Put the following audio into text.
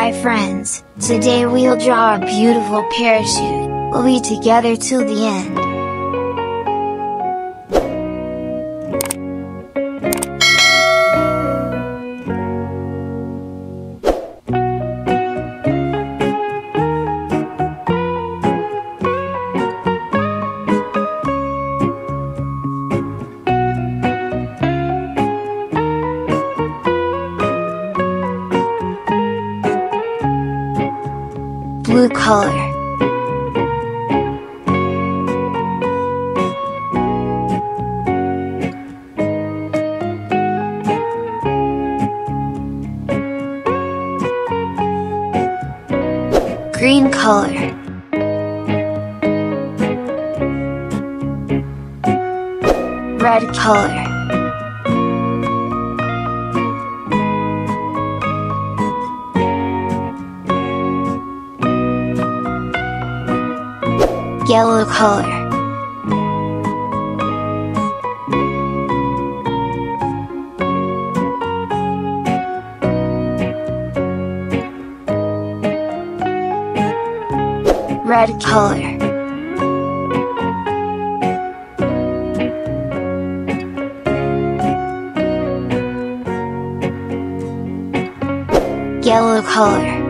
Hi friends, today we'll draw a beautiful parachute. We'll be together till the end. Blue color. Green color. Red color. Yellow color. Red color. Yellow color.